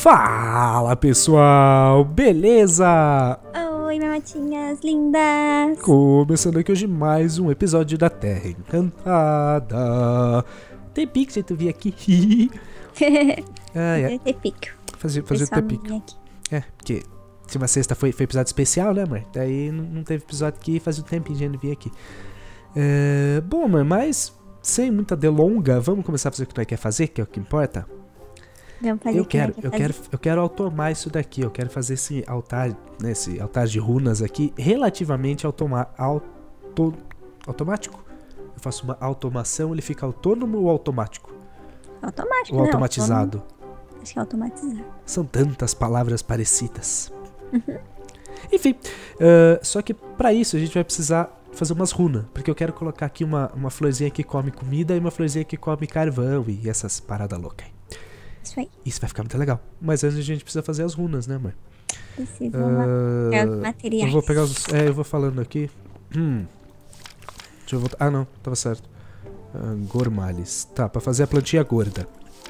Fala pessoal, beleza? Oi, mamotinhas lindas! Começando aqui hoje mais um episódio da Terra Encantada. Tem pique de tu vir aqui. Fazer o tepico. É, porque última sexta foi episódio especial, né, amor? Daí não teve episódio aqui, fazia um tempinho de vir aqui. Bom, amor, mas sem muita delonga, vamos começar a fazer o que nós quer fazer, que é o que importa. Eu quero automar isso daqui. Eu quero fazer esse altar, né, esse altar de runas aqui relativamente automático. Eu faço uma automação, ele fica autônomo ou automático? Automático, ou automatizado? Autônomo. Acho que é automatizado. São tantas palavras parecidas. Enfim, só que pra isso a gente vai precisar fazer umas runas, porque eu quero colocar aqui uma florzinha que come comida e uma florzinha que come carvão e essas paradas loucas aí. Isso aí. Isso vai ficar muito legal. Mas antes a gente precisa fazer as runas, né, amor? Precisa pegar os materiais. Eu vou pegar os... eu vou falando aqui. Deixa eu voltar. Ah, não. Tava certo. Gormales. Tá, pra fazer a plantinha gorda.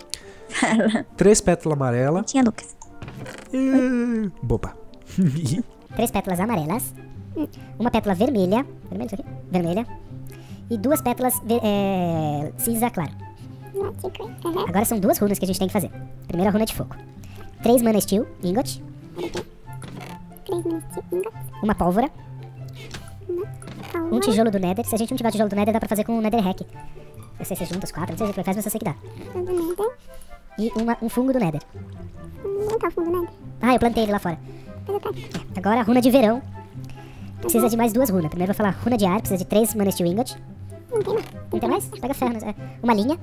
3 pétalas amarelas. Plantinha Lucas. Boba. 3 pétalas amarelas. Uma pétala vermelha. Vermelha isso aqui? Vermelha. E 2 pétalas cinza claro. Agora são 2 runas que a gente tem que fazer. Primeira runa de fogo. 3 mana steel, ingot. 3 mana steel, ingot. Uma pólvora. Um tijolo do nether. Se a gente não tiver tijolo do nether, dá pra fazer com o nether hack. Não sei se junta os 4, não sei o que faz, mas eu sei que dá. E um fungo do nether. Onde tá o fundo do nether? Ah, eu plantei ele lá fora. Agora, runa de verão. Precisa de mais 2 runas. Primeiro eu vou falar runa de ar, precisa de 3 mana steel, ingot. Não tem mais? Pega ferro. Uma linha.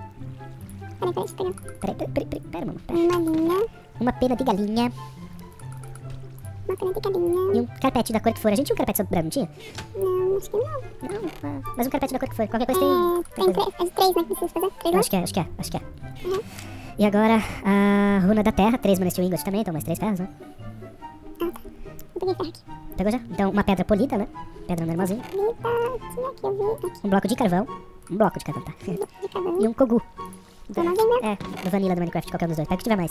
Pera, mano. Uma linha. Uma pena de galinha. Uma pena de galinha. E um carpete da cor que for. A gente tinha um carpete sobre branco, não tinha? Não, acho que não. Não, mas um carpete da cor que for. Qualquer coisa tem... Tem 3, né? Que precisa fazer 3, né? Acho que é. E agora, a runa da terra. 3 mana steel ingot também, então mais 3 ferros, né? Eu peguei ferro aqui. Pegou já? Então, uma pedra polida, né? Pedra normalzinha. Tinha aqui, eu vi aqui. Um bloco de carvão. Um bloco de carvão, tá? De carvão. E um kogu. Normalzinho, né? Do Vanilla do Minecraft, qualquer um dos dois. Pega o que tiver mais.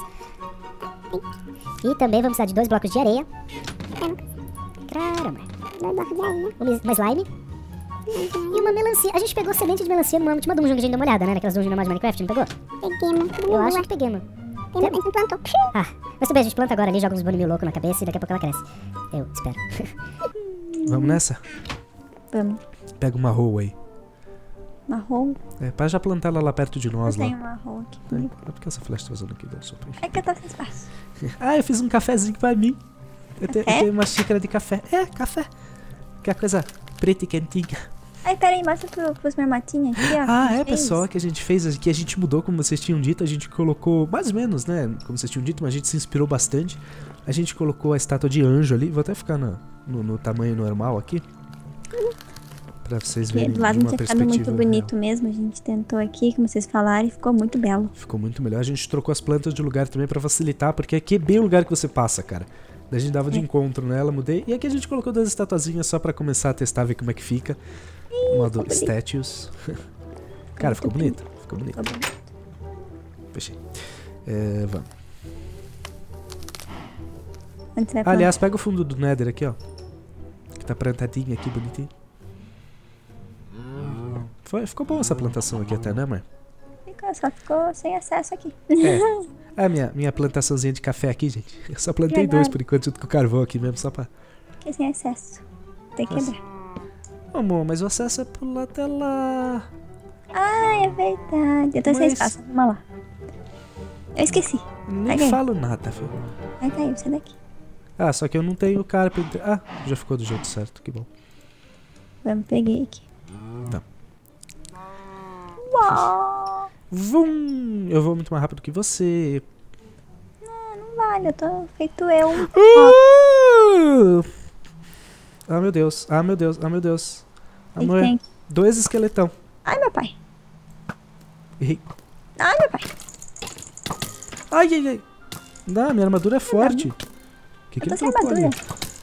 E também vamos precisar de 2 blocos de areia. Caramba. 2 blocos de areia. Uma slime. E uma melancia. A gente pegou semente de melancia numa última dungeon que a gente deu uma olhada, né? Naquelas dungeons normais de Minecraft, não pegou? Peguemos. Eu acho que peguemos. A gente não plantou. Ah, mas tudo bem, a gente planta agora ali, joga uns bonimil louco na cabeça e daqui a pouco ela cresce. Eu espero. Vamos nessa? Vamos. Pega uma roa aí. Marrom? Para já plantar ela lá perto de nós. Eu lá. tenho marrom aqui. Por que essa flecha tá vazando aqui? É que eu tô sem espaço. Eu fiz um cafezinho pra mim. Eu tenho uma xícara de café. Café. Que é a coisa preta e quentinha. Peraí, mostra pros marmotinhos aqui, ó. Pessoal, que a gente fez aqui, a gente mudou, como vocês tinham dito, a gente colocou, mais ou menos, né, como vocês tinham dito, mas a gente se inspirou bastante. A gente colocou a estátua de anjo ali, vou até ficar no tamanho normal aqui, pra vocês verem do lado de não uma tinha ficado perspectiva muito bonito mesmo, a gente tentou aqui, como vocês falaram, e ficou muito belo. Ficou muito melhor, a gente trocou as plantas de lugar também pra facilitar, porque aqui é bem o lugar que você passa, cara. Daí a gente dava de encontro nela, mudei, e aqui a gente colocou 2 estatuazinhas só pra começar a testar, ver como é que fica. Modo statues. Cara, ficou bonito. Ficou bonito. Fechei. Vamos. Onde você vai plantar? Aliás, pega o fundo do nether aqui, ó. Que tá plantadinho aqui, bonitinho. Ficou boa essa plantação aqui até, né, mãe? Só ficou sem acesso aqui. Minha plantaçãozinha de café aqui, gente. Eu só plantei 2 por enquanto, junto com o carvão aqui mesmo, só pra... Fiquei sem acesso. Tem que quebrar. Amor, mas o acesso é por lá até lá. É verdade. Eu tô sem espaço. Vamos lá. Eu esqueci. Nem falo nada, filho. Vai cair, sai daqui. Só que eu não tenho carpenter. Já ficou do jeito certo, que bom. Vamos, peguei aqui. Tá. Uau! Vum! Eu vou muito mais rápido que você. Não vale, eu tô feito eu. Meu Deus. Meu Deus. Amor, tem? 2 esqueletão. Ai, meu pai. Errei. Ai, meu pai. Ai. Não, minha armadura é forte. Que eu tô ele sem trocou armadura.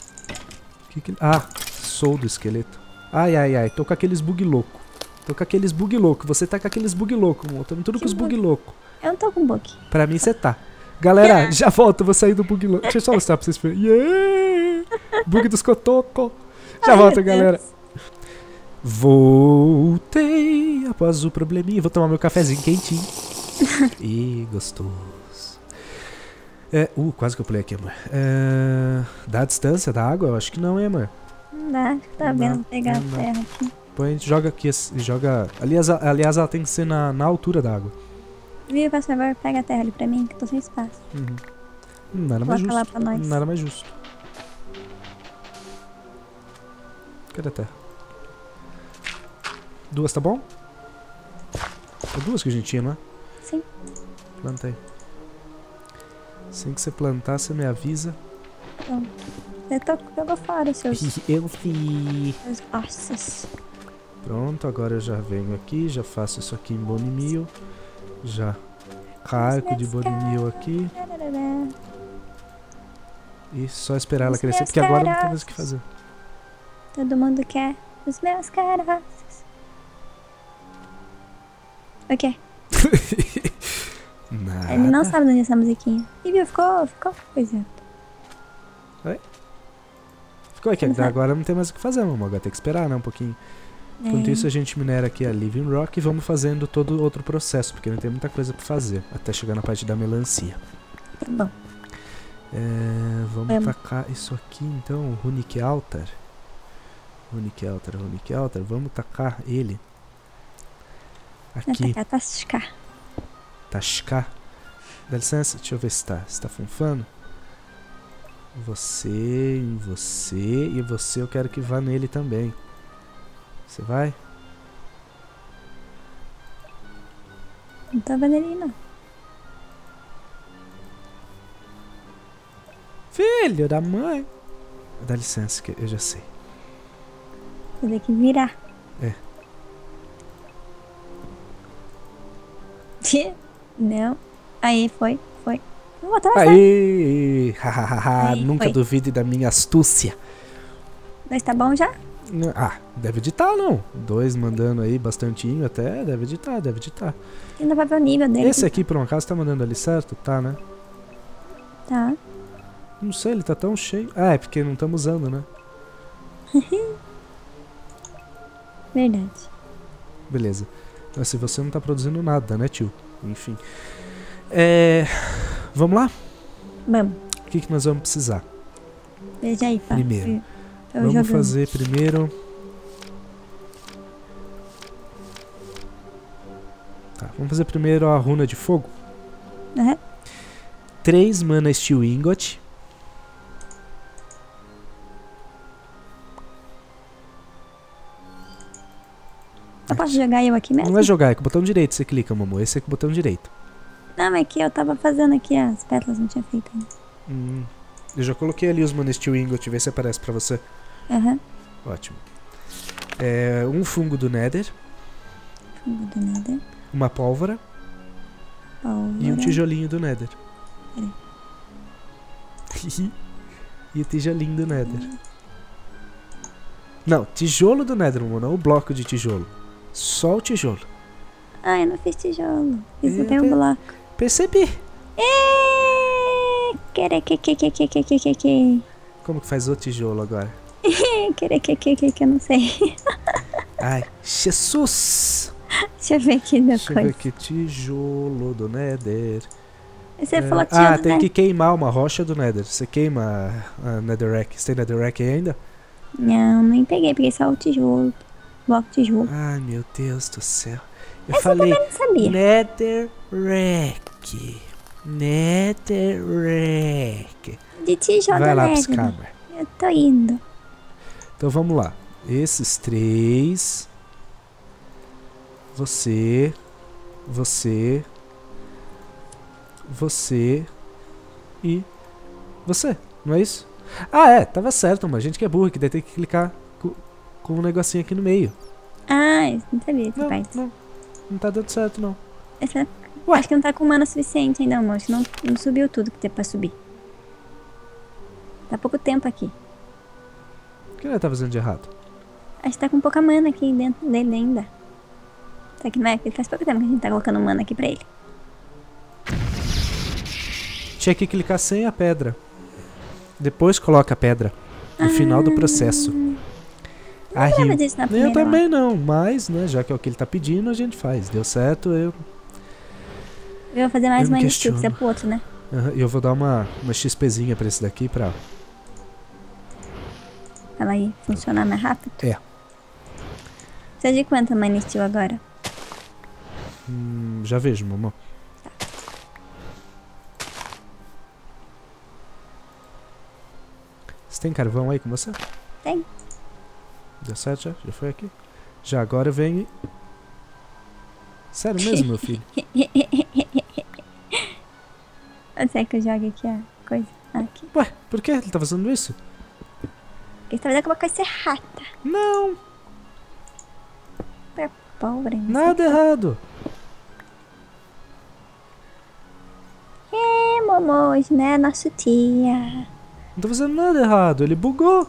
ali? Sou do esqueleto. Ai. Tô com aqueles bug louco. Você tá com aqueles bug louco, amor. Tamo tudo com os bug louco. Eu não tô com bug. Pra mim você tá. Galera, já volto, eu vou sair do bug. Deixa eu só mostrar pra vocês verem. Yeah! Bug dos cotocos. Já Ai, volto, meu galera. Deus. Voltei após o probleminha. Vou tomar meu cafezinho quentinho. Ih, gostoso. Quase que eu pulei aqui, amor. Dá a distância da água? Eu acho que não, hein, amor? Não dá, acho que tá Não vendo dá, pegar a não dá. terra aqui. Põe, a gente joga aqui, joga... Aliás, ela tem que ser na altura da água. Viu, por favor, pega a terra ali pra mim, que eu tô sem espaço. Uhum. Nada mais Coloca lá justo. pra nós. Nada mais justo. Cadê a terra? 2, tá bom? É 2 que a gente tinha, não é? Sim. Planta aí. Assim que você plantar, você me avisa. Então, jogou fora os seus Eu fiz. ossos. Pronto, agora eu já venho aqui, já faço isso aqui em bone meal. Já cargo de bone meal aqui. E só esperar ela Os crescer, meus porque agora não tem caroços. mais o que fazer. Todo mundo quer os meus caroços. O quê? Nada. Ele não sabe de onde é essa musiquinha. E viu, ficou coisa. Ficou aqui, Não sabe. agora não tem mais o que fazer, mamãe. Agora tem que esperar, né, um pouquinho. Enquanto isso, a gente minera aqui a Living Rock e vamos fazendo todo outro processo, porque não tem muita coisa pra fazer, até chegar na parte da melancia. Tá bom. Vamos tacar isso aqui, então, Runic Altar. Runic Altar. Vamos tacar ele. Aqui. Tá tascar. Tascar. Dá licença, deixa eu ver se tá funfando. Você e você eu quero que vá nele também. Você vai? Não tô vendo ele, não. Filho da mãe. Dá licença que eu já sei. Vou ter que virar. É. Não. Aí, foi. Não vou atravessar. Aí, hahaha, Aí, nunca foi. duvide da minha astúcia. 2 tá bom já? Ah, deve editar, não. 2 mandando aí bastantinho até, deve editar. Ainda vai ver o nível dele. Esse aqui, por um acaso, tá mandando ali certo? Tá, né? Tá. Não sei, ele tá tão cheio. Ah, é porque não estamos usando, né? Verdade. Beleza. Mas se você não tá produzindo nada, né, tio? Enfim. Vamos lá? Vamos. O que nós vamos precisar? Veja aí, pá. Primeiro. Eu Vamos jogando. fazer primeiro... Tá, vamos fazer primeiro a runa de fogo. Aham. 3 mana Steel Ingot. Eu posso jogar eu aqui mesmo? Não é jogar, é com o botão direito você clica, mamô. Esse é com o botão direito. Não, é que eu tava fazendo aqui as pétalas, não tinha feito ainda. Eu já coloquei ali os mana Steel Ingot, vê se aparece pra você. Aham. Ótimo. Um fungo do Nether, Fungo do Nether. uma pólvora e um tijolinho do Nether. E o tijolinho do Nether. Não, tijolo do Nether, mamô, não o bloco de tijolo. Só o tijolo. Ah, eu não fiz tijolo. Fiz É, até um bloco. Percebi. Querer que. Como que faz o tijolo agora? Querer que eu não sei. Ai, Jesus! Deixa eu ver aqui Deixa eu ver depois. aqui, tijolo do Nether. Você falou tijolo, tem né? que queimar uma rocha do Nether. Você queima a Netherrack. Você tem Netherrack aí ainda? Não, nem peguei. Peguei só o tijolo. Bloco de tijolo. Ai, meu Deus do céu. Eu Essa falei eu não sabia. Netherrack. Netherrack. De tijolo Vai lá Nether. buscar, amor. Eu tô indo. Então vamos lá. Esses 3. Você. E você. Não é isso? Ah, tava certo, mas a gente que é burro, que daí tem que clicar com um negocinho aqui no meio. Ah, eu não sabia essa Não, parte. não tá dando certo, não. Ué. Acho que não tá com mana suficiente ainda, amor. Acho que não subiu tudo que tem pra subir. Tá pouco tempo aqui. O que ele tá fazendo de errado? Acho que tá com pouca mana aqui dentro dele ainda. Tá que não é? Ele faz pouco tempo que a gente tá colocando mana aqui pra ele. tinha que clicar sem a pedra. Depois coloca a pedra. No final do processo. A lembro Rio. disso na Eu primeira também não, mas, né, já que é o que ele tá pedindo, a gente faz. Deu certo, eu Eu vou fazer mais Eu não uma skill, que questiono. é pro outro, né? eu vou dar uma XPzinha pra esse daqui pra... Ela aí funcionar mais rápido. É. Você é de quanto Mine Steel agora? Já vejo, mamão. Você tem carvão aí com você? Tem. Deu certo já? Já foi aqui? Já agora vem... Sério mesmo, meu filho? Você quer que eu jogue aqui a coisa? Aqui. Ué, por que ele tá fazendo isso? Porque você tá fazendo alguma coisa errada. Não, Pobre. não sei. nada errado. É, Momo, hoje, né? Nosso tia. Não tô fazendo nada errado. Ele bugou.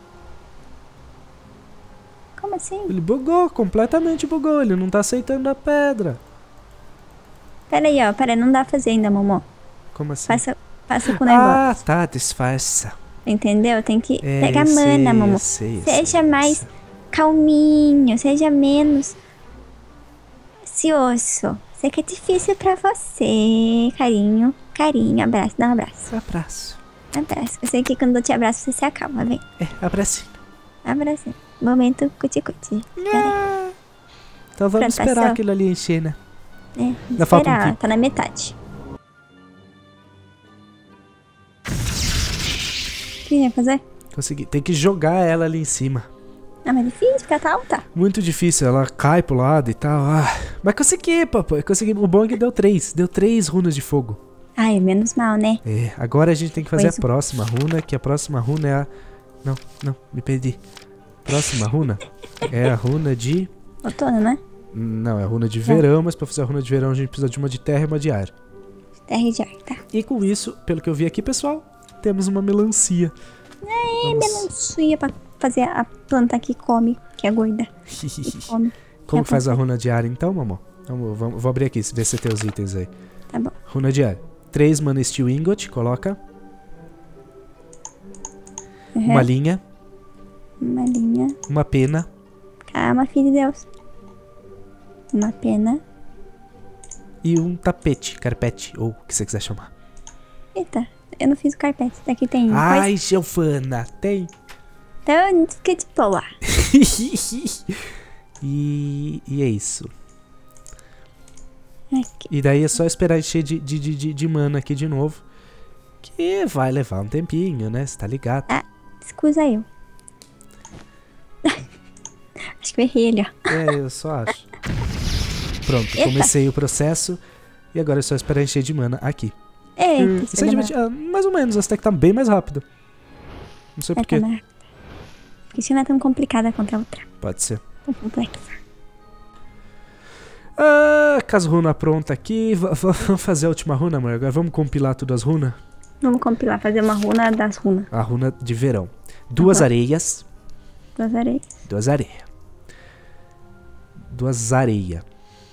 Como assim? Ele bugou, completamente bugou. Ele não tá aceitando a pedra. Pera aí, ó. Pera aí, não dá pra fazer ainda, Momo. Como assim? Passa com o negócio. Ah, tá, disfarça. Entendeu? Tem que É, pegar eu sei, mana, Momo. eu sei, eu Seja sei, mais calminho, seja menos ansioso. Sei que é difícil pra você, carinho. Carinho, abraço, dá um abraço. Abraço. Abraço. Eu sei que quando eu te abraço você se acalma, vem. É, abracinho. Abraço. Momento cuti-cuti. Então vamos esperar Plantação. aquilo ali encher, né? É, Ainda falta um esperar, ó, pouco. tá na metade. O que ia fazer? Consegui. Tem que jogar ela ali em cima. Ah, mas difícil, ficar tá alta. Muito difícil, ela cai pro lado e tal. Ah, mas consegui, papai. Consegui. O bom é que deu 3. Deu 3 runas de fogo. Ai, menos mal, né? É, agora a gente tem que fazer Pois. a próxima runa, que a próxima runa é a... Não, me perdi. Próxima runa é a runa de... Outono, né? Não, é a runa de verão, mas pra fazer a runa de verão a gente precisa de uma de terra e uma de ar. Terra de ar, tá. E com isso, pelo que eu vi aqui, pessoal, temos uma melancia. É, melancia pra fazer a planta que come, que é gorda. E come. Como que faz a runa de ar então, mamão? Vou abrir aqui, ver se tem os itens aí. Tá bom. Runa de ar. 3 mana steel ingot, coloca. Uhum. Uma linha, Uma linha. uma pena, Calma, filho de Deus. Uma pena. e um tapete, carpete, ou o que você quiser chamar. Eita, eu não fiz o carpete. Daqui tem coisa. Ai, Giovana, tem. Então, fica de boa. E é isso. Aqui. E daí é só esperar encher de mana aqui de novo. Que vai levar um tempinho, né? Você tá ligado? Ah, escusa eu. Acho que eu errei ali, ó. É, eu só acho. Pronto, Eita. comecei o processo. E agora é só esperar encher de mana aqui. Eita, Isso é divertido. Mais ou menos, essa até que tá bem mais rápido. Não sei porquê. Porque isso não é tão complicada contra a outra. Pode ser. Tão complexa. Ah, com as runas prontas aqui. Vamos fazer a última runa, amor. Agora vamos compilar todas as runas. Vamos compilar, fazer uma runa das runas. A runa de verão. 2 Uhum. areias. Das areias. 2 areias. 2 areias.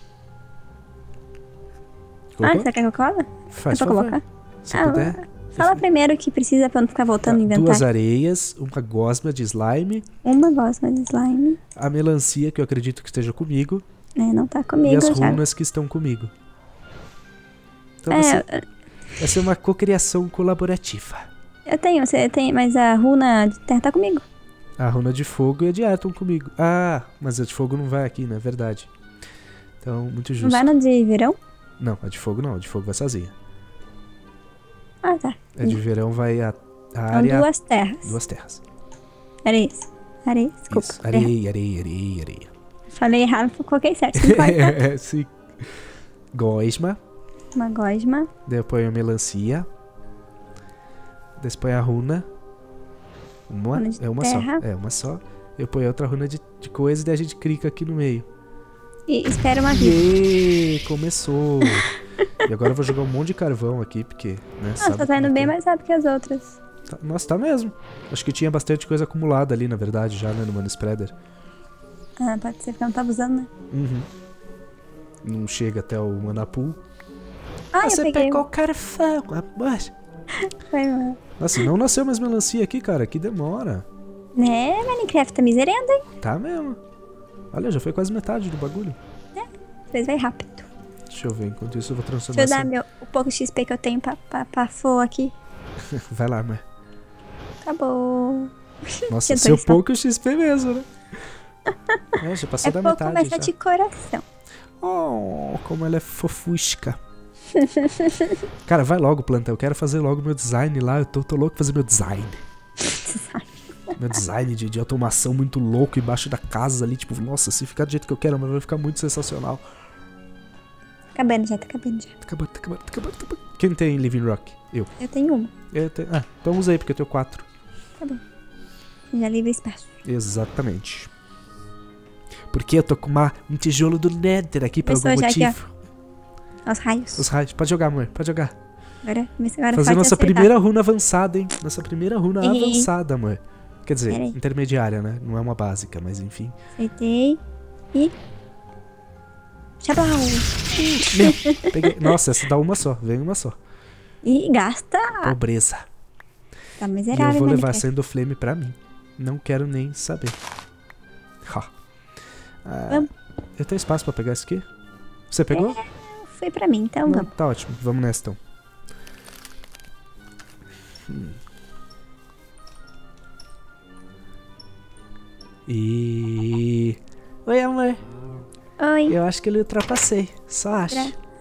Ah, você quer que eu coloque? Faz É pra favor. colocar? Se Ah, puder. Fala primeiro o que precisa pra não ficar voltando no 2 inventário. areias, uma gosma de slime, Uma gosma de slime. a melancia, que eu acredito que esteja comigo, Né, não tá e comigo as já. runas que estão comigo. Então É, vai ser uma cocriação colaborativa. eu tenho, você tem, mas a runa de terra tá comigo. A runa de fogo e a de ar estão comigo. Ah, mas a de fogo não vai aqui, né? Verdade. Então, muito Não justo. vai no de verão? Não, a de fogo não. A de fogo vai sozinha. Ah, tá. A de verão vai a São área... 2 terras. 2 terras. Areias. Areia, desculpa. Isso. Areia, areia, areia, areia. Falei errado, coloquei certo. Não importa. Sim. Gosma. Uma gosma. Daí eu ponho a melancia. Depois põe a runa. Uma, Runa de é uma terra. só. É uma só. Eu ponho outra runa de coisa e daí a gente clica aqui no meio. E espera uma vida. Yay, começou. E agora eu vou jogar um monte de carvão aqui, porque, né, Nossa, tá como indo é bem que é. mais rápido que as outras. Nossa, tá mesmo. Acho que tinha bastante coisa acumulada ali, na verdade, já, né, no Mana Spreader. Ah, pode ser porque eu não tava usando, né? Uhum. Não chega até o Mana Pool. Ah, Você eu peguei. pegou o carvão, amor. Foi mal. Nossa, não nasceu mais melancia aqui, cara. Que demora. Né, Minecraft tá miserendo, hein? Tá mesmo. Olha, já foi quase metade do bagulho. Depois vai rápido. Deixa eu ver, enquanto isso eu vou transformar Deixa eu dar o pouco XP que eu tenho pra Fô aqui. Vai lá, mãe. Acabou. Nossa, Eu tô seu só- pouco XP mesmo, né? É, já passei É da pouco, metade mas já. é de coração. Oh, como ela é fofusca. Cara, vai logo, planta. Eu quero fazer logo meu design lá. Eu tô louco pra fazer meu design. Meu design de automação muito louco embaixo da casa ali. Tipo, nossa, se ficar do jeito que eu quero, mas vai ficar muito sensacional. Tá acabando já, tá acabando já. Tá acabando, tá acabando, tá acabando, tá acabando. Quem tem Living Rock? Eu. Eu tenho uma. Ah, então usa aí, porque eu tenho 4. Tá bom. Já livre espaço. Exatamente. Porque eu tô com um tijolo do Nether aqui por algum Começou já aqui, motivo. Os raios. Os raios. Pode jogar, amor. Pode jogar. Agora Fazer pode nossa acertar. primeira runa avançada, hein? Nossa primeira runa Ih. avançada, amor. Quer dizer, Pera aí. intermediária, né? Não é uma básica, mas enfim. Acertei. E... Tchau. Meu, peguei. Nossa, essa dá uma só. Vem uma só. E gasta. Pobreza. Tá E miserável, eu vou levar Minecraft. Sendo Flame pra mim. Não quero nem saber. Ha. Vamos. Eu tenho espaço pra pegar isso aqui? Você pegou? Foi pra mim, então Não, vamos. tá ótimo. Vamos nessa então. E... Oi, amor. Oi. Eu acho que ele ultrapassei. Só acho.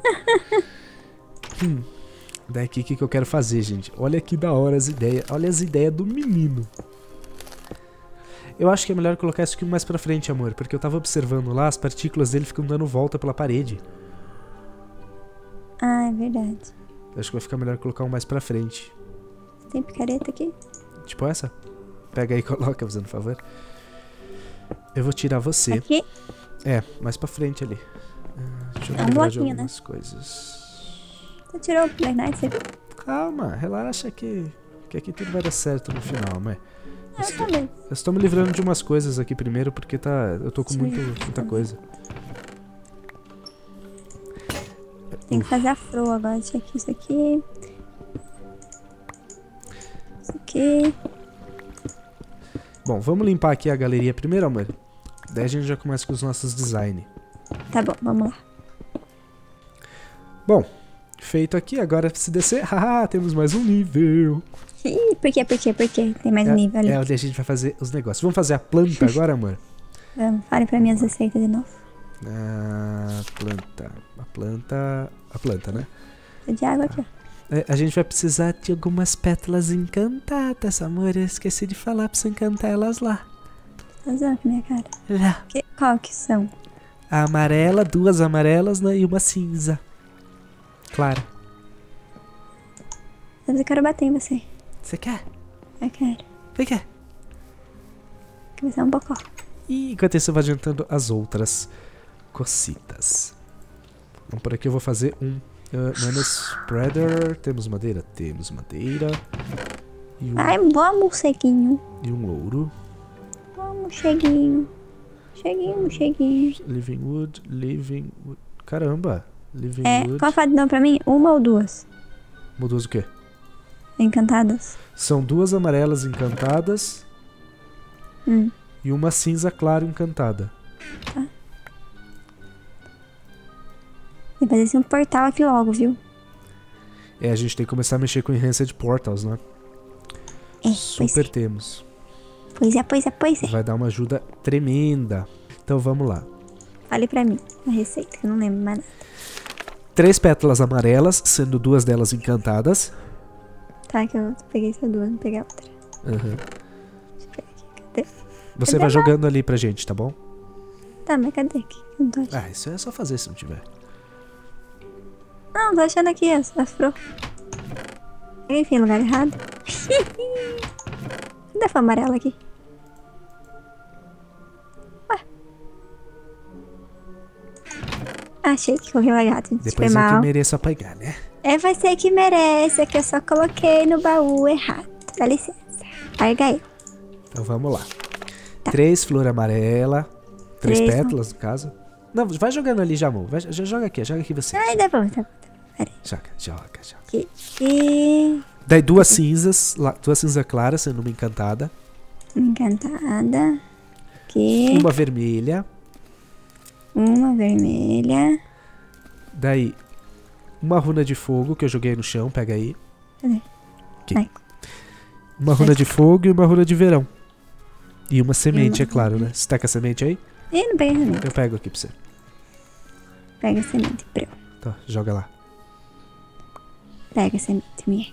Daqui o que eu quero fazer, gente. Olha que da hora as ideias. Olha as ideias do menino. Eu acho que é melhor colocar isso aqui mais pra frente, amor. Porque eu tava observando lá, as partículas dele ficam dando volta pela parede. Ah, é verdade. Eu acho que vai ficar melhor colocar um mais pra frente. Tem picareta aqui? Tipo essa. Pega aí e coloca, fazendo um favor. Eu vou tirar você. Aqui? É, mais pra frente ali. Deixa eu É um lembrar de bloquinho, né? algumas coisas. Você tirou o Play Night? Você... Calma, relaxa que aqui tudo vai dar certo no final, mãe. Ah, eu também. Eu estou me livrando de umas coisas aqui primeiro, porque eu tô com muita coisa. Tem que fazer a Fro agora. Deixa aqui, isso aqui. Isso aqui. Bom, vamos limpar aqui a galeria primeiro, amor. Daí a gente já começa com os nossos design. Tá bom, vamos lá. Bom, feito aqui, agora se descer, haha, temos mais um nível. Ih, por quê? Tem mais um nível ali. É onde a gente vai fazer os negócios. Vamos fazer a planta agora, amor? Vamos, fale pra mim as receitas de novo. A planta, né? Tô de água aqui, ó. A gente vai precisar de algumas pétalas encantadas, amor. Eu esqueci de falar pra você encantar elas lá. Tá usando com a minha cara. Lá. Qual que são? A amarela, 2 amarelas, né, e uma cinza. Clara. Mas eu quero bater em você. Você quer? Eu quero. Vem cá. Quer ser um bocó. E enquanto isso eu vou adiantando as outras cocitas. Então por aqui eu vou fazer um mana spreader. Temos madeira? Temos madeira. E Ai, vamos, ceguinho. um ouro. Vamos, cheguinho. Cheguinho. Living wood. Caramba. Living wood. Qual fala de novo pra mim? Uma ou duas? Mudou o quê? Encantadas. São 2 amarelas encantadas e uma cinza clara encantada. Tem que fazer assim um portal aqui logo, viu? A gente tem que começar a mexer com Enhanced Portals, né? Super temos. Pois é. Vai dar uma ajuda tremenda. Então vamos lá. Fale pra mim a receita, que eu não lembro mais nada. 3 pétalas amarelas, sendo 2 delas encantadas. Tá, que eu peguei essa duas, não peguei a outra. Uhum. Deixa eu pegar aqui, cadê? Você vai jogando ali pra gente, tá bom? Tá, mas cadê aqui? Eu não tô achando. Isso é só fazer se não tiver. Não, tô achando aqui a Fro. Enfim, lugar errado. Cadê a amarela aqui? Ué. Achei que correu errado. Foi Depois eu que mal. mereço apagar, né? É você que merece, é que eu só coloquei no baú errado. Dá licença. Larga eu. Então vamos lá. 3 flor amarela. 3 Três, pétalas, no caso. Não, vai jogando ali já, amor. Já joga aqui você. Ai, tá bom. Pera aí. Joga. Aqui. Daí duas cinzas claras, sendo uma encantada. Encantada. Aqui. Uma vermelha. Uma vermelha. Daí, uma runa de fogo que eu joguei no chão, pega aí. Cadê? Aqui. Vai. Uma runa de fogo e uma runa de verão. E uma semente, é claro, né? Você tá com a semente aí? Ih, não pega a semente. Eu pego aqui pra você. Pega a semente, Preu. Tá, joga lá. Pega a semente, minha.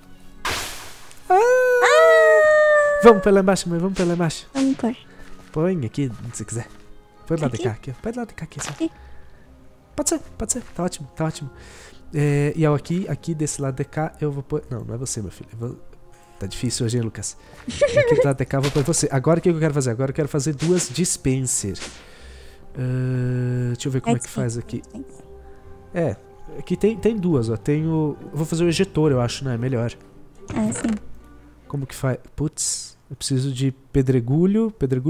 Vamos pra lá embaixo, mãe, vamos pra lá embaixo. Vamos pôr. Põe aqui, se quiser. Põe do lado de Aqui? cá, aqui, ó. Põe do lado de cá, aqui, assim. Aqui. Pode ser. Tá ótimo. E eu aqui desse lado de cá, eu vou pôr... Não é você, meu filho. Tá difícil hoje, hein, Lucas? Aqui do lado de cá, eu vou pôr você. Agora, o que eu quero fazer? Agora eu quero fazer duas dispenser. Deixa eu ver como é que faz aqui. Aqui tem duas, ó. Eu vou fazer o ejetor, eu acho, né? Melhor. Ah, sim. Como que faz? Putz, eu preciso de pedregulho,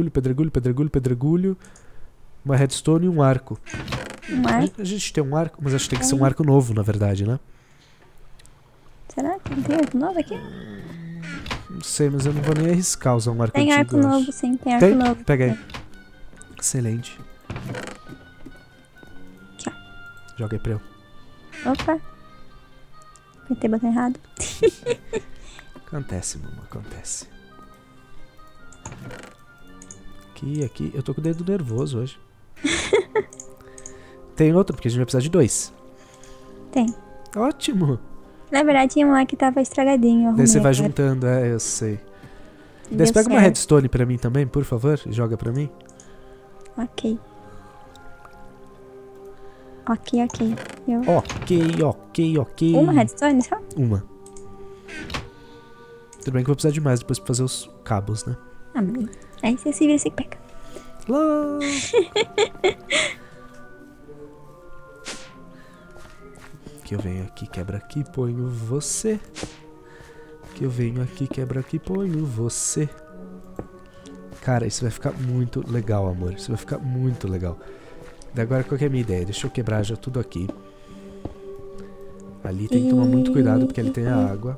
uma redstone e um arco. Um arco? A gente tem um arco, mas acho que tem que ser um arco novo, na verdade, né? Será que não tem arco novo aqui? Não sei, mas eu não vou nem arriscar usar um arco Tem antigo, arco eu acho. novo, sim. Tem arco novo. Pega aí. Excelente. Aqui, ó. Joga aí pra eu. Opa. Apertei o botão errado. Acontece, mamãe, acontece. Aqui. Eu tô com o dedo nervoso hoje. Tem outro, porque a gente vai precisar de 2. Tem. Ótimo. Na verdade, tinha um lá que tava estragadinho. Daí você vai agora. juntando, eu sei. Deu Daí você pega uma certo. redstone pra mim também, por favor. Joga pra mim. Ok. Eu... Ok. Uma redstone só? Uma. Tudo bem que eu vou precisar de mais depois pra fazer os cabos, né? Ah, beleza. Aí você se vira e você pega. Lá. Que eu venho aqui, quebra aqui, ponho você. Que eu venho aqui, quebra aqui, ponho você. Cara, isso vai ficar muito legal, amor. Isso vai ficar muito legal. Daí agora, qual que é a minha ideia? Deixa eu quebrar já tudo aqui. Ali tem que tomar muito cuidado, porque ali tem a água.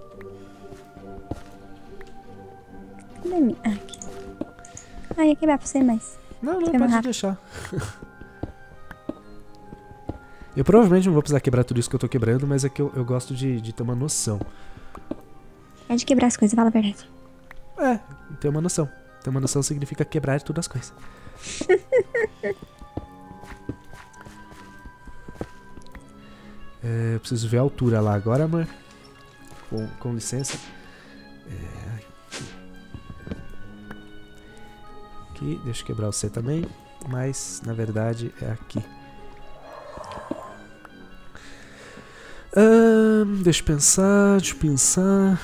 Cadê a minha? Ah, aqui. Ah, ia quebrar pra você, mas... Não, Foi pode rápido. deixar. Eu provavelmente não vou precisar quebrar tudo isso que eu tô quebrando, mas é que eu gosto de ter uma noção. É de quebrar as coisas, fala a verdade. Ter uma noção. Ter uma noção significa quebrar todas as coisas. Eu preciso ver a altura lá agora, amor. Com licença. Aqui, deixa eu quebrar você também. Mas, na verdade, é aqui. Deixa eu pensar.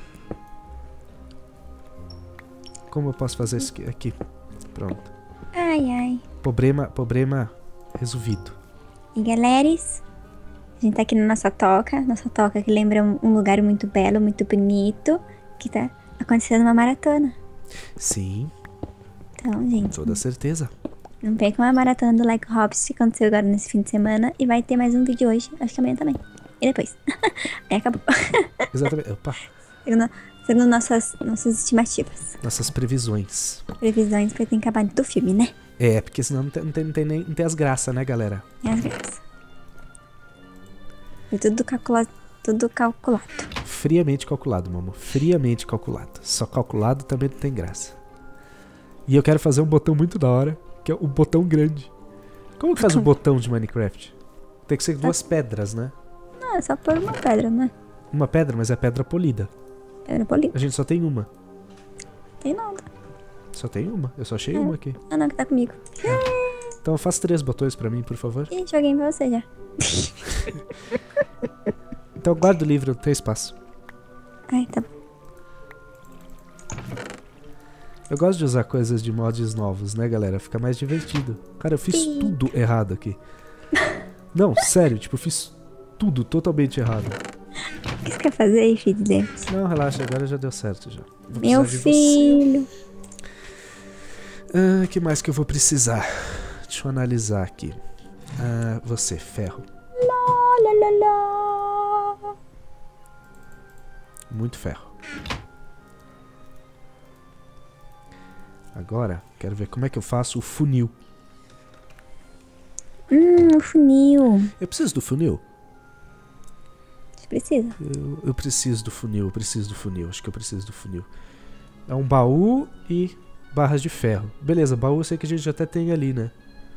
Como eu posso fazer isso aqui? Pronto. Ai. Problema resolvido. E galeres, a gente tá aqui na nossa toca que lembra um lugar muito belo, muito bonito, que tá acontecendo uma maratona. Sim, Então, gente, toda certeza. não percam a maratona do Like Hops que aconteceu agora nesse fim de semana e vai ter mais um vídeo hoje, acho que amanhã também. E depois. Aí acabou. Exatamente. Opa. Segundo nossas estimativas. Nossas previsões. Previsões pra ter acabado do filme, né? Porque senão não tem as graças, né, galera? E as graças. Foi tudo calculado. Friamente calculado, mamãe. Friamente calculado. Só calculado também não tem graça. E eu quero fazer um botão muito da hora, que é o botão grande. Como que faz o botão de Minecraft? Tem que ser 2 pedras, né? Não, é só pôr uma pedra, não é? Uma pedra, mas é pedra polida. Pedra polida. A gente só tem uma. Tem nada. Só tem uma? Eu só achei uma aqui. Ah, não, que tá comigo. Então faz 3 botões pra mim, por favor. Ih, joguei pra você já. Então guarda o livro, tem espaço. Ai, tá bom. Eu gosto de usar coisas de mods novos, né, galera? Fica mais divertido. Cara, eu fiz tudo errado aqui. Não, sério, tipo, eu fiz tudo totalmente errado. O que você quer fazer aí, filho de Deus? Não, relaxa, agora já deu certo já. Vou Meu precisar de filho. você. Que mais que eu vou precisar? Deixa eu analisar aqui. Você, ferro. Lá, lá, lá, lá. Muito ferro. Agora, quero ver como é que eu faço o funil. O funil. Eu preciso do funil? Você precisa. Eu preciso do funil, acho que eu preciso do funil. É um baú e barras de ferro. Beleza, baú eu sei que a gente até tem ali, né?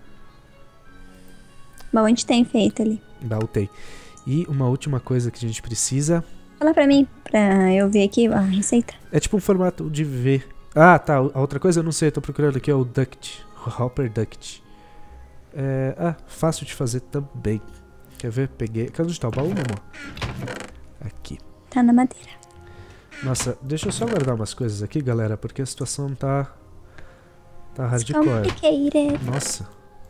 Bom, a gente tem feito ali. Baú tem. E uma última coisa que a gente precisa... Fala pra mim, pra eu ver aqui a receita. É tipo um formato de V. Ah, tá. A outra coisa eu não sei, eu tô procurando aqui, é o duct. O Hopper Duct. Fácil de fazer também. Quer ver? Peguei... Onde tá o baú, meu amor? Aqui. Tá na madeira. Nossa, deixa eu só guardar umas coisas aqui, galera, porque a situação tá hardcore. Complicated. Nossa.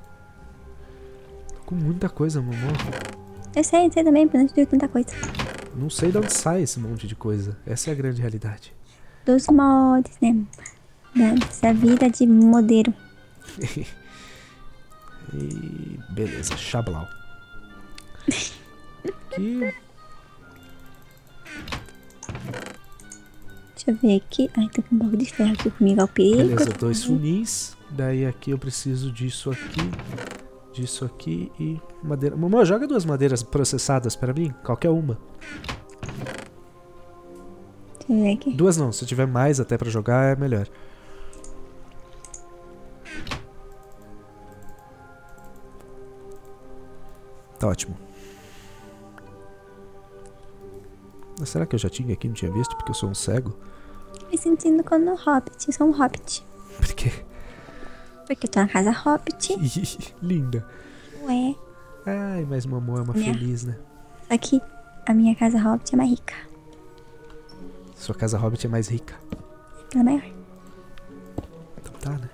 Tô com muita coisa, meu amor. Eu sei também, porque não te deu tanta coisa. Não sei de onde sai esse monte de coisa. Essa é a grande realidade. Dos mods, né? Dessa vida de modelo. E beleza, Xablau. Aqui. Deixa eu ver aqui. Ai, tem um pouco de ferro aqui comigo ao perigo. Beleza, 2 funis. Daí aqui eu preciso disso aqui e madeira. Mamãe, joga 2 madeiras processadas pra mim, qualquer uma. Deixa eu ver aqui. 2 não, se tiver mais até pra jogar é melhor. Tá ótimo. Mas será que eu já tinha aqui, não tinha visto, porque eu sou um cego? Me sentindo como um hobbit, eu sou um hobbit. Por quê? Porque eu tô na casa hobbit. Linda. Ué. Ai, mas mamãe é uma Minha. feliz, né? Só que a minha casa hobbit é mais rica. Sua casa hobbit é mais rica. Ela é maior. Então tá, né?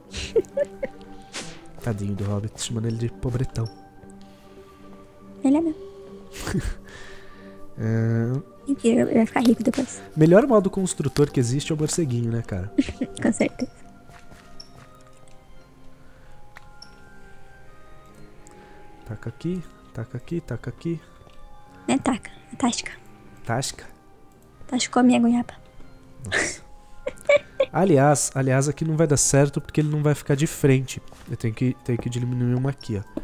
Tadinho do hobbit, chamando ele de pobretão. Ele é meu. Mentira, ele vai ficar rico depois. Melhor modo construtor que existe é o morceguinho, né, cara? Com certeza. Taca aqui, taca aqui, taca aqui. Não é taca, é tática. Tasca. Tascou a minha goiaba. Nossa. Aliás, aqui não vai dar certo porque ele não vai ficar de frente. Eu tenho que diminuir uma aqui, ó.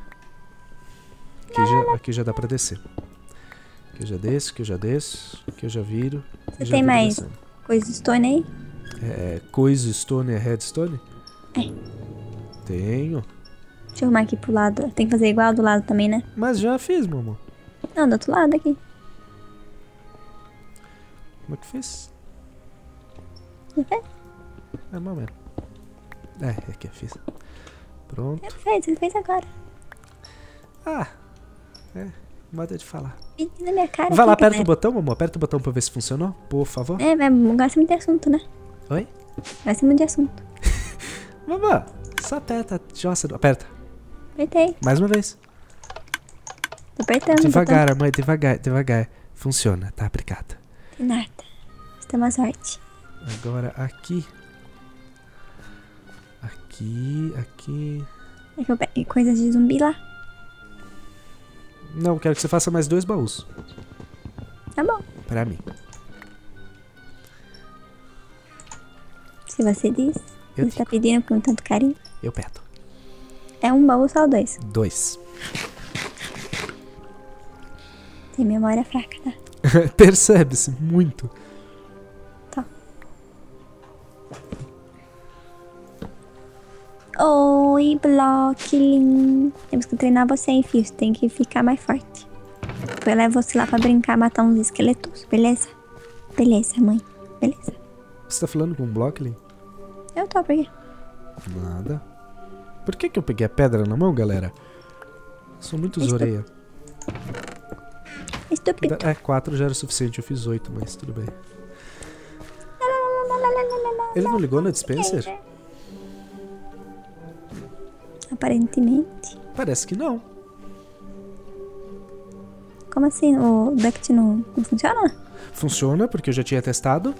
Aqui já dá pra descer. Aqui eu já desço, aqui eu já desço, aqui eu já viro. Você tem mais coisa stone aí? Coisa stone é redstone? É. Tenho. Deixa eu arrumar aqui pro lado. Tem que fazer igual do lado também, né? Mas já fiz, meu amor. Não, do outro lado aqui. Como é que fez? Não fez? É, mais ou menos. Aqui eu fiz. Pronto. Você fez agora. Moda de falar. Vem na minha cara. Vai lá, aqui, aperta né? o botão, amor. Aperta o botão pra ver se funcionou, por favor. Gosta muito de assunto, né? Oi? Gosta muito de assunto. Mamãe, só aperta. Nossa, aperta. Apertei. Mais uma vez. Tô apertando. Devagar, mãe, devagar. Funciona, tá? Obrigada. De nada. Você tem uma sorte. Agora aqui. Aqui. É que eu peguei coisas de zumbi lá. Não, quero que você faça mais 2 baús. Tá bom. Pra mim. Se você diz. Eu Você tá pedindo com tanto carinho. Eu peto. É um baú só 2. 2. Tem memória fraca, tá? Percebe-se muito. Tá. Oi, Blockling. Temos que treinar você, hein, filho? Você tem que ficar mais forte. Eu levo você lá pra brincar, matar uns esqueletos, beleza? Beleza, mãe. Beleza. Você tá falando com o Blockley? Eu tô, por quê? Nada. Por que eu peguei a pedra na mão, galera? Sou muito zoreia. Estúpido. 4 já era o suficiente, eu fiz 8, mas tudo bem. Ele não ligou na dispenser? Aparentemente. Parece que não. Como assim? O duct não funciona? Funciona, porque eu já tinha testado.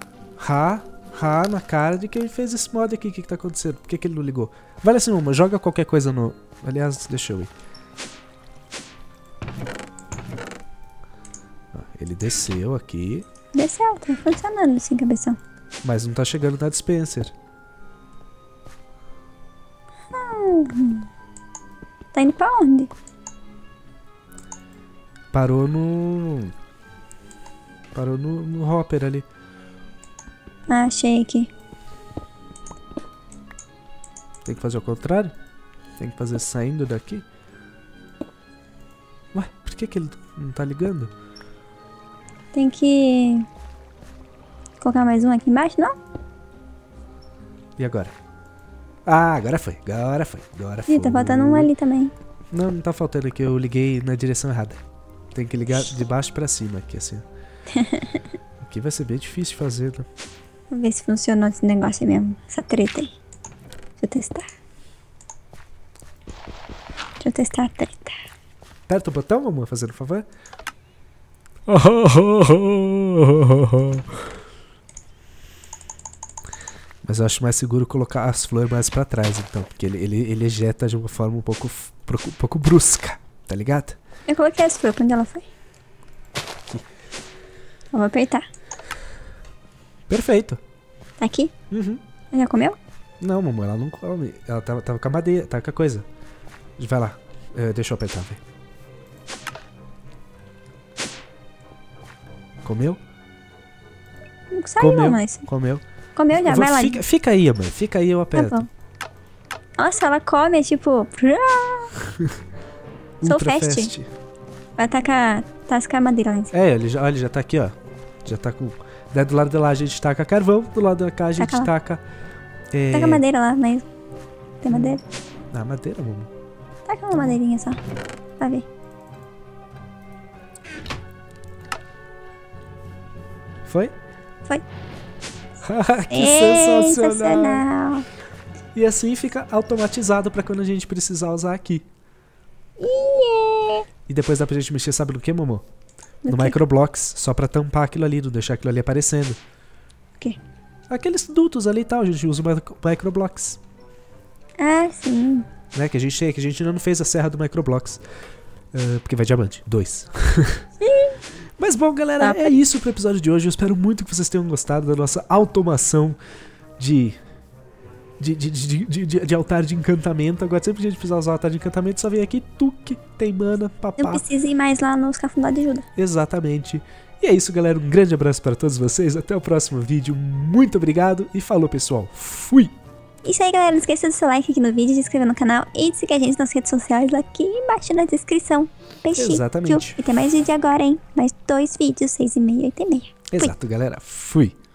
Na cara de quem fez esse mod aqui. O que tá acontecendo? Por que ele não ligou? Vale assim, uma, joga qualquer coisa no... Aliás, deixa eu ir. Ele desceu aqui. Desceu, tá funcionando sim, cabeção. Mas não tá chegando na dispenser. Tá indo pra onde? Parou no hopper ali. Ah, achei aqui. Tem que fazer o contrário? Tem que fazer saindo daqui? Ué, por que ele não tá ligando? Tem que colocar mais um aqui embaixo, não? E agora? Ah, agora foi. Agora foi. Ih, tá faltando um ali também. Não, não tá faltando aqui. Eu liguei na direção errada. Tem que ligar de baixo pra cima aqui, assim. Aqui vai ser bem difícil de fazer, né? Vamos ver se funcionou esse negócio aí mesmo. Essa treta aí. Deixa eu testar. Deixa eu testar a treta. Aperta o botão, mamãe, fazendo um favor. Mas eu acho mais seguro colocar as flores mais pra trás, então. Porque ele ejeta de uma forma um pouco brusca, tá ligado? Eu coloquei as flores, pra onde ela foi? Aqui. Eu vou apertar. Perfeito. Tá aqui? Uhum. Já comeu? Não, mamãe, ela não come. Ela tava com a madeira, tava com a coisa. Vai lá. Deixa eu apertar, velho. Comeu? Não saiu, Comeu. mas. Comeu. Comeu já, vai lá. Fica aí, mãe. Fica aí, eu aperto. Tá bom. Nossa, ela come, é tipo. Sou Ultra fast. Vai tascar a madeira lá em cima. Olha, ele já tá aqui, ó. Já tá com... Daí do lado de lá a gente taca carvão, do lado da cá a gente taca... Taca a madeira lá mesmo. Tem madeira? Ah, madeira, mamãe. Taca uma madeirinha só. Vai ver. Foi? Foi. Que sensacional! Sensacional! E assim fica automatizado pra quando a gente precisar usar aqui. Yeah. E depois dá pra gente mexer, sabe no que, Momô? No No quê? Microblocks, só pra tampar aquilo ali, não deixar aquilo ali aparecendo. O quê? Aqueles dutos ali e tal, a gente usa o Microblocks. Ah, sim. Né, que a gente tem, que a gente ainda não fez a serra do Microblocks. Porque vai diamante, 2. Mas bom, galera, é isso pro episódio de hoje. Eu espero muito que vocês tenham gostado da nossa automação de altar de encantamento. Agora sempre que a gente precisar usar o altar de encantamento, só vem aqui, tuque, tem mana, papá. Não precisa ir mais lá nos Cafundó de Judas. Exatamente. E é isso, galera. Um grande abraço para todos vocês. Até o próximo vídeo. Muito obrigado e falou, pessoal. Fui! Isso aí, galera. Não esqueça do seu like aqui no vídeo, de se inscrever no canal e de seguir a gente nas redes sociais aqui embaixo na descrição. Peixinho. Exatamente. E tem mais vídeo agora, hein? Mais 2 vídeos, 6h30 e 8h30. Exato, galera. Fui!